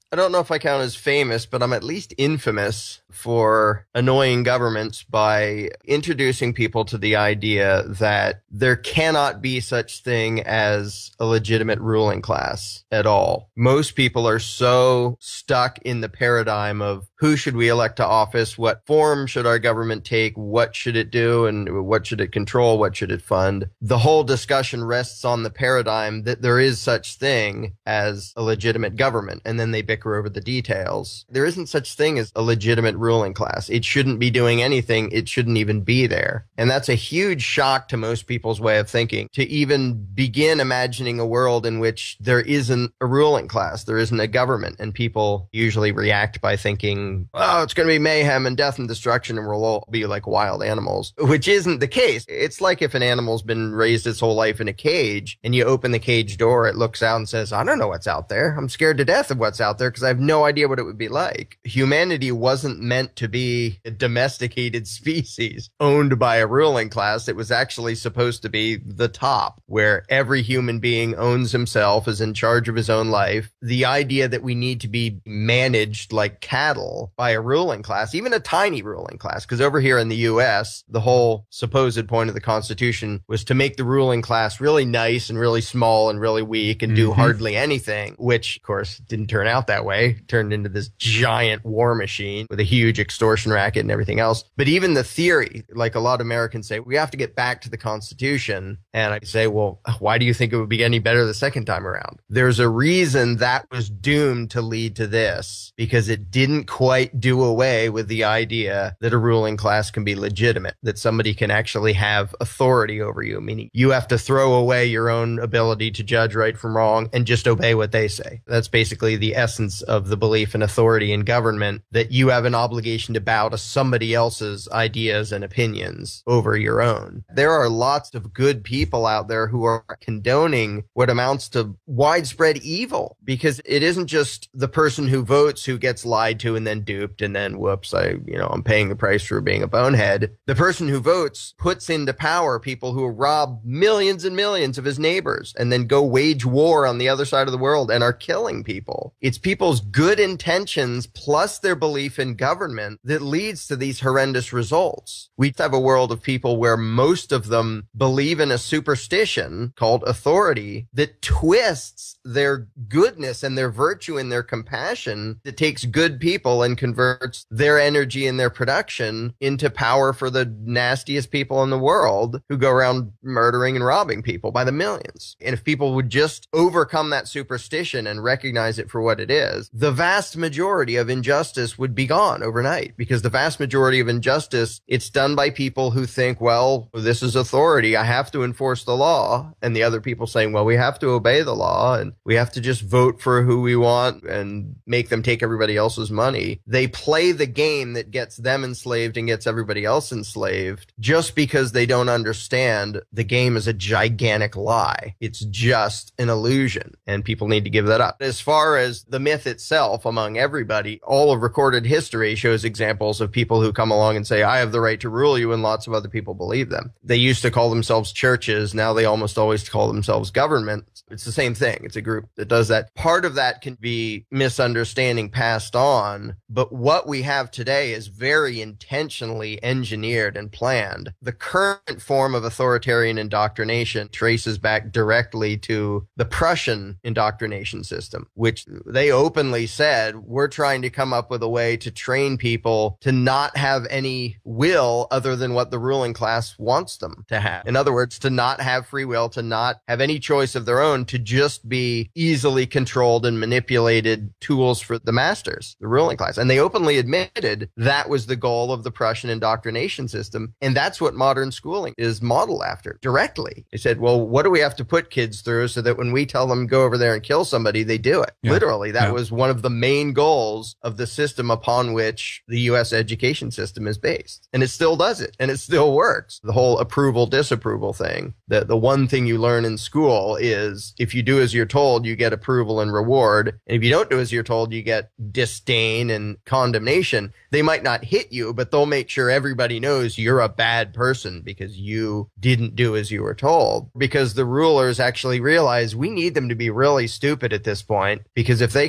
I don't know if I count as famous, but I'm at least infamous for annoying governments by introducing people to the idea that there cannot be such thing as a legitimate ruling class at all. Most people are so stuck in the paradigm of who should we elect to office, what form should our government take, what should it do, and what should it control, what should it fund. The whole discussion rests on the paradigm that there is such thing as a legitimate government, and then they bicker over the details. There isn't such thing as a legitimate ruling class. It shouldn't be doing anything. It shouldn't even be there. And that's a huge shock to most people's way of thinking, to even begin imagining a world in which there isn't a ruling class, there isn't a government, and people usually react by thinking, oh, it's going to be mayhem and death and destruction and we'll all be like wild animals, which isn't the case. It's like if an animal's been raised its whole life in a cage and you open the cage door, it looks out and says, I don't know what's out there. I'm scared to death of what's out there because I have no idea what it would be like. Humanity wasn't meant to be a domesticated species owned by a ruling class. It was actually supposed to be the top, where every human being owns himself, is in charge of his own life. The idea that we need to be managed like cattle by a ruling class, even a tiny ruling class, because over here in the US, the whole supposed point of the Constitution was to make the ruling class really nice and really small and really weak and do hardly anything, which of course didn't turn out that way. It turned into this giant war machine with a huge extortion racket and everything else. But even the theory, like a lot of Americans say, we have to get back to the Constitution. And I say, well, why do you think it would be any better the second time around? There's a reason that was doomed to lead to this, because it didn't quite do away with the idea that a ruling class can be legitimate, that somebody can actually have authority over you, meaning you have to throw away your own ability to judge right from wrong and just obey what they say. That's basically the essence of the belief in authority in government, that you have an obligation to bow to somebody else's ideas and opinions over your own. There are lots of good people out there who are condoning what amounts to widespread evil, because it isn't just the person who votes who gets lied to and then duped and then whoops, I'm paying the price for being a bonehead. The person who votes puts into power people who rob millions and millions of his neighbors and then go wage war on the other side of the world and are killing people. It's people's good intentions plus their belief in government that leads to these horrendous results. We have a world of people where most of them believe in a superstition called authority that twists their goodness and their virtue and their compassion, that takes good people and converts their energy and their production into power for the nastiest people in the world who go around murdering and robbing people by the millions. And if people would just overcome that superstition and recognize it for what it is, the vast majority of injustice would be gone overnight, because the vast majority of injustice, it's done by people who think, well, this is authority, I have to enforce the law. And the other people saying, well, we have to obey the law and we have to just vote for who we want and make them take everybody else's money. They play the game that gets them enslaved and gets everybody else enslaved just because they don't understand the game is a gigantic lie. It's just an illusion, and people need to give that up. As far as the myth itself, among everybody, all of recorded history shows examples of people who come along and say, I have the right to rule you, and lots of other people believe them. They used to call themselves churches. Now they almost always call themselves government. It's the same thing. It's a group that does that. Part of that can be misunderstanding passed on, but what we have today is very intentionally engineered and planned. The current form of authoritarian indoctrination traces back directly to the Prussian indoctrination system, which they openly said, we're trying to come up with a way to train people to not have any will other than what the ruling class wants them to have. In other words, to not have free will, to not have any choice of their own, to just be easily controlled and manipulated tools for the masters, the ruling class. And they openly admitted that was the goal of the Prussian indoctrination system. And that's what modern schooling is modeled after directly. They said, well, what do we have to put kids through so that when we tell them go over there and kill somebody, they do it? Yeah. Literally, that was one of the main goals of the system upon which the U.S. education system is based. And it still does it. And it still works. The whole approval, disapproval thing. The one thing you learn in school is if you do as you're told, you get approval and reward. And if you don't do as you're told, you get disdain and condemnation. They might not hit you, but they'll make sure everybody knows you're a bad person because you didn't do as you were told. Because the rulers actually realize we need them to be really stupid at this point, because if they can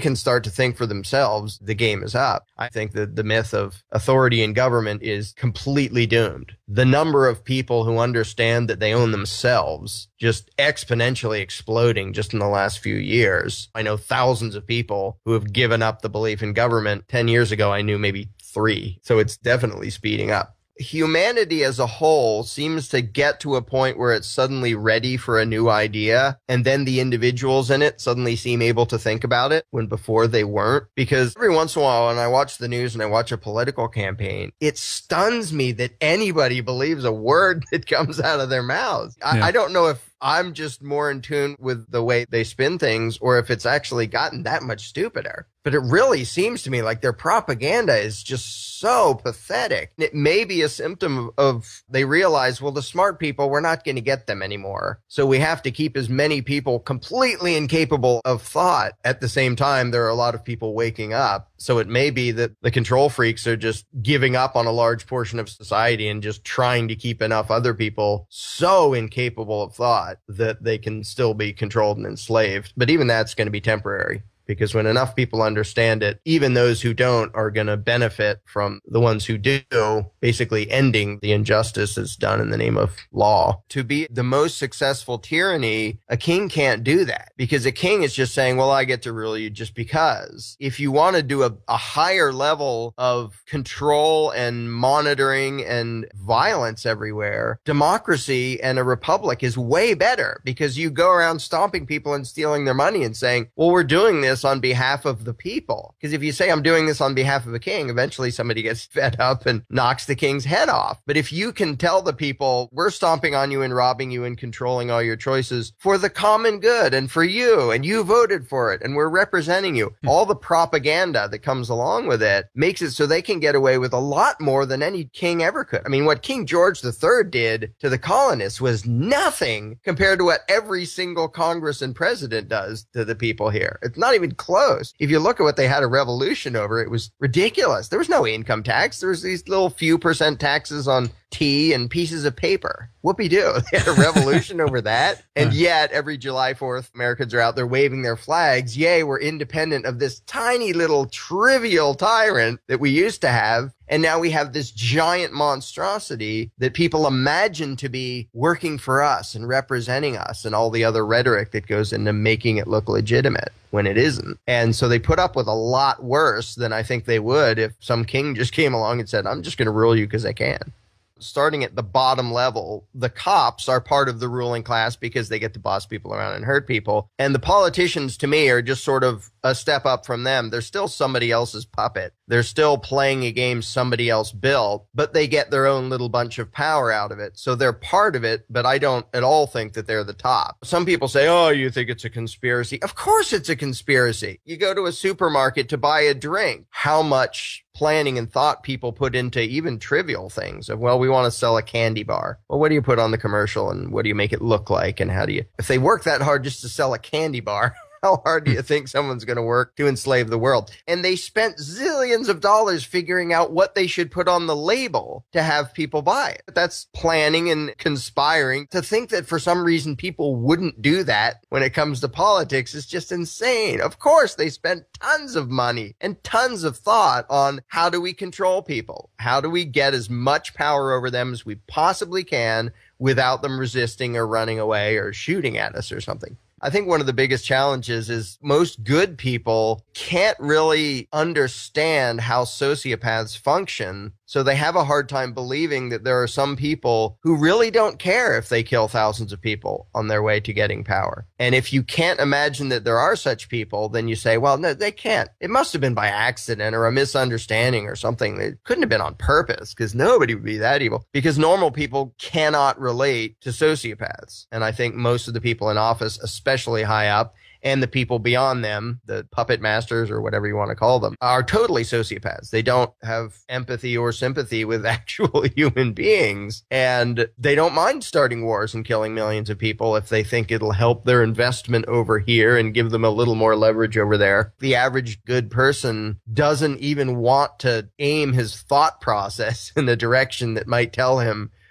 can start to think for themselves, the game is up. I think that the myth of authority in government is completely doomed. The number of people who understand that they own themselves just exponentially exploding just in the last few years. I know thousands of people who have given up the belief in government. 10 years ago, I knew maybe 3. So it's definitely speeding up. Humanity as a whole seems to get to a point where it's suddenly ready for a new idea, and then the individuals in it suddenly seem able to think about it when before they weren't. Because every once in a while when I watch the news and I watch a political campaign, it stuns me that anybody believes a word that comes out of their mouths. Yeah. I don't know if I'm just more in tune with the way they spin things or if it's actually gotten that much stupider. But it really seems to me like their propaganda is just so pathetic. It may be a symptom of they realize, well, the smart people, we're not going to get them anymore. So we have to keep as many people completely incapable of thought. At the same time, there are a lot of people waking up. So it may be that the control freaks are just giving up on a large portion of society and just trying to keep enough other people so incapable of thought that they can still be controlled and enslaved. But even that's going to be temporary. Because when enough people understand it, even those who don't are going to benefit from the ones who do, basically ending the injustice that's done in the name of law. To be the most successful tyranny, a king can't do that. Because a king is just saying, well, I get to rule you just because. If you want to do a higher level of control and monitoring and violence everywhere, democracy and a republic is way better. Because you go around stomping people and stealing their money and saying, well, we're doing this on behalf of the people. Because if you say I'm doing this on behalf of a king, eventually somebody gets fed up and knocks the king's head off. But if you can tell the people, we're stomping on you and robbing you and controlling all your choices for the common good and for you, and you voted for it, and we're representing you, all the propaganda that comes along with it makes it so they can get away with a lot more than any king ever could. I mean, what King George III did to the colonists was nothing compared to what every single Congress and president does to the people here. It's not even close. If you look at what they had a revolution over, it was ridiculous. There was no income tax. There was these little few percent taxes on tea and pieces of paper. Whoopee-doo. They had a revolution over that. And yet, every July 4th, Americans are out there waving their flags. Yay, we're independent of this tiny little trivial tyrant that we used to have. And now we have this giant monstrosity that people imagine to be working for us and representing us and all the other rhetoric that goes into making it look legitimate when it isn't. And so they put up with a lot worse than I think they would if some king just came along and said, I'm just going to rule you because I can. Starting at the bottom level, the cops are part of the ruling class because they get to boss people around and hurt people. And the politicians, to me, are just sort of a step up from them. They're still somebody else's puppet. They're still playing a game somebody else built, but they get their own little bunch of power out of it. So they're part of it, but I don't at all think that they're the top. Some people say, oh, you think it's a conspiracy? Of course it's a conspiracy. You go to a supermarket to buy a drink. How much planning and thought people put into even trivial things of, well, we want to sell a candy bar. Well, what do you put on the commercial and what do you make it look like? And how do you, if they work that hard just to sell a candy bar, how hard do you think someone's going to work to enslave the world? And they spent zillions of dollars figuring out what they should put on the label to have people buy it. That's planning and conspiring. To think that for some reason people wouldn't do that when it comes to politics is just insane. Of course, they spent tons of money and tons of thought on how do we control people? How do we get as much power over them as we possibly can without them resisting or running away or shooting at us or something? I think one of the biggest challenges is most good people can't really understand how sociopaths function. So they have a hard time believing that there are some people who really don't care if they kill thousands of people on their way to getting power. And if you can't imagine that there are such people, then you say, well, no, they can't. It must have been by accident or a misunderstanding or something. It couldn't have been on purpose because nobody would be that evil. Because normal people cannot relate to sociopaths. And I think most of the people in office, especially high up, and the people beyond them, the puppet masters or whatever you want to call them, are totally sociopaths. They don't have empathy or sympathy with actual human beings. And they don't mind starting wars and killing millions of people if they think it'll help their investment over here and give them a little more leverage over there. The average good person doesn't even want to aim his thought process in the direction that might tell him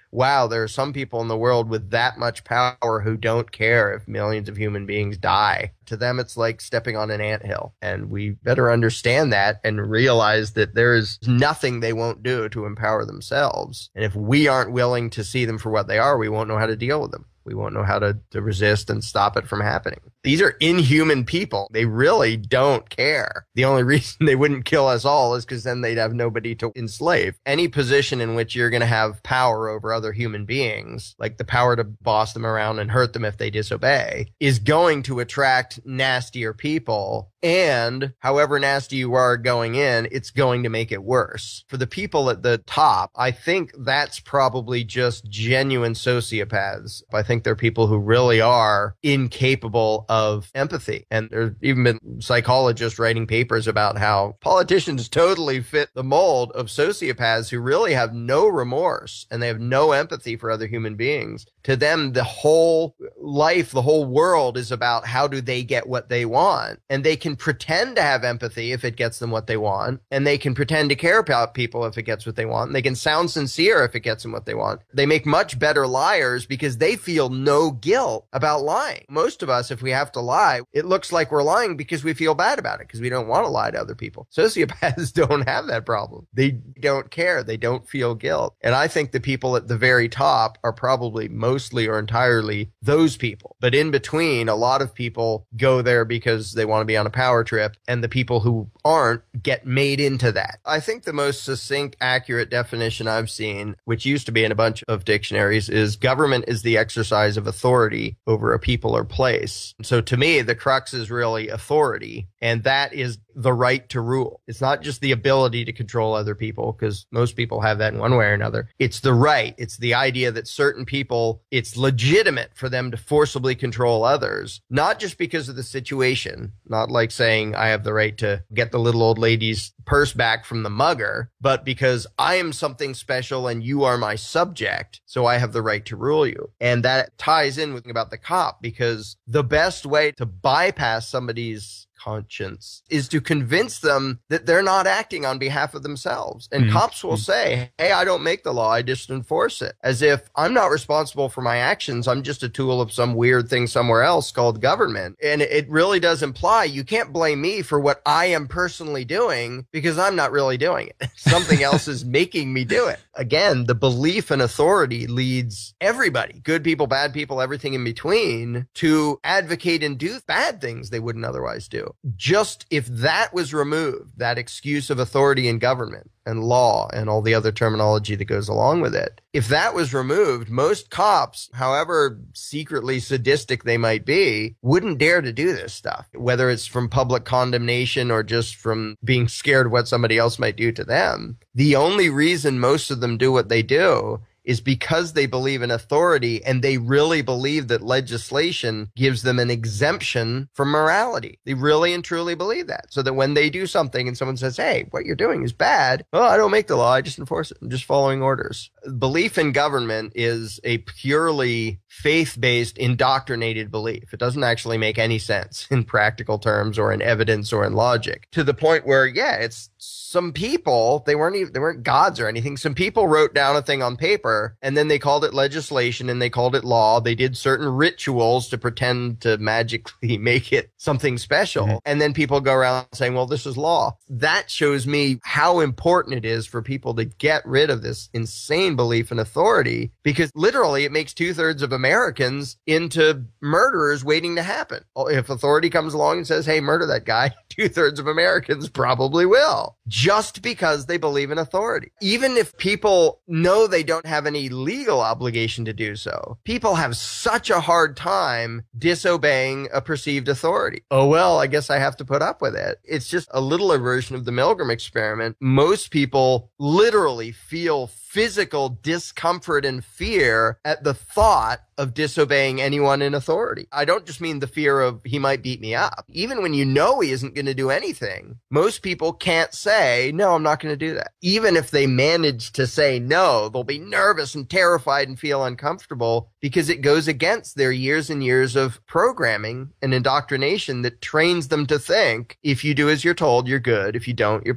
wow, there are some people in the world with that much power who don't care if millions of human beings die. To them, it's like stepping on an anthill. And we better understand that and realize that there is nothing they won't do to empower themselves. And if we aren't willing to see them for what they are, we won't know how to deal with them. We won't know how to resist and stop it from happening. These are inhuman people. They really don't care. The only reason they wouldn't kill us all is because then they'd have nobody to enslave. Any position in which you're going to have power over other human beings, like the power to boss them around and hurt them if they disobey, is going to attract nastier people. And however nasty you are going in, it's going to make it worse. For the people at the top, I think that's probably just genuine sociopaths. I think they're people who really are incapable of empathy. And there's even been psychologists writing papers about how politicians totally fit the mold of sociopaths who really have no remorse and they have no empathy for other human beings. To them, the whole life, the whole world is about how do they get what they want. And they can pretend to have empathy if it gets them what they want. And they can pretend to care about people if it gets what they want. And they can sound sincere if it gets them what they want. They make much better liars because they feel no guilt about lying. Most of us, if we have to lie, it looks like we're lying because we feel bad about it, because we don't want to lie to other people. Sociopaths don't have that problem. They don't care. They don't feel guilt. And I think the people at the very top are probably mostly or entirely those people. But in between, a lot of people go there because they want to be on a power trip, and the people who aren't get made into that. I think the most succinct, accurate definition I've seen, which used to be in a bunch of dictionaries, is government is the exercise of authority over a people or place. So to me, the crux is really authority, and that is the right to rule. It's not just the ability to control other people, because most people have that in one way or another. It's the right. It's the idea that certain people, it's legitimate for them to forcibly control others, not just because of the situation, not like saying I have the right to get the little old lady's purse back from the mugger, but because I am something special and you are my subject, so I have the right to rule you. And that ties in with about the cop, because the best way to bypass somebody's conscience is to convince them that they're not acting on behalf of themselves. And cops will say, hey, I don't make the law, I just enforce it. As if I'm not responsible for my actions, I'm just a tool of some weird thing somewhere else called government. And it really does imply you can't blame me for what I am personally doing, because I'm not really doing it. Something else is making me do it. Again, the belief in authority leads everybody, good people, bad people, everything in between, to advocate and do bad things they wouldn't otherwise do. Just if that was removed, that excuse of authority in government and law and all the other terminology that goes along with it, if that was removed, most cops, however secretly sadistic they might be, wouldn't dare to do this stuff, whether it's from public condemnation or just from being scared of what somebody else might do to them. The only reason most of them do what they do is because they believe in authority, and they really believe that legislation gives them an exemption from morality. They really and truly believe that. So that when they do something and someone says, hey, what you're doing is bad, well, I don't make the law, I just enforce it. I'm just following orders. Belief in government is a purely faith-based, indoctrinated belief. It doesn't actually make any sense in practical terms or in evidence or in logic, to the point where, yeah, it's some people, they weren't gods or anything. Some people wrote down a thing on paper, and then they called it legislation and they called it law. They did certain rituals to pretend to magically make it something special. And then people go around saying, well, this is law. That shows me how important it is for people to get rid of this insane belief in authority, because literally it makes 2/3 of Americans into murderers waiting to happen. If authority comes along and says, hey, murder that guy, 2/3 of Americans probably will, just because they believe in authority. Even if people know they don't have any legal obligation to do so, people have such a hard time disobeying a perceived authority. Oh, well, I guess I have to put up with it. It's just a little version of the Milgram experiment. Most people literally feel physical discomfort and fear at the thought of disobeying anyone in authority. I don't just mean the fear of he might beat me up. Even when you know he isn't going to do anything, most people can't say, no, I'm not going to do that. Even if they manage to say no, they'll be nervous and terrified and feel uncomfortable, because it goes against their years and years of programming and indoctrination that trains them to think if you do as you're told, you're good. If you don't, you're bad.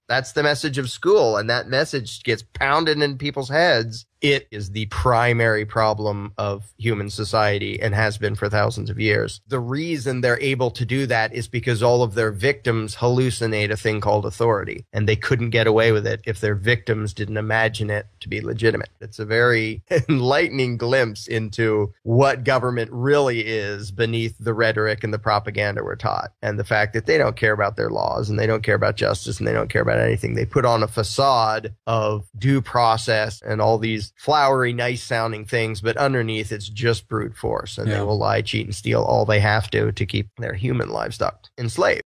That's the message of school, and that message gets pounded in people's heads. It is the primary problem of human society and has been for thousands of years. The reason they're able to do that is because all of their victims hallucinate a thing called authority, and they couldn't get away with it if their victims didn't imagine it to be legitimate. It's a very enlightening glimpse into what government really is beneath the rhetoric and the propaganda we're taught, and the fact that they don't care about their laws, and they don't care about justice, and they don't care about anything. They put on a facade of due process and all these flowery, nice sounding things, but underneath it's just brute force, and they will lie, cheat, and steal all they have to keep their human livestock enslaved.